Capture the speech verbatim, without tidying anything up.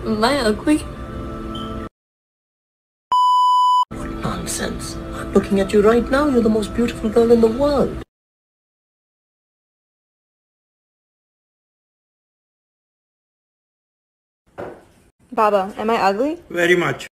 Am I ugly? What nonsense. I'm looking at you right now. You're the most beautiful girl in the world. Baba, am I ugly? Very much.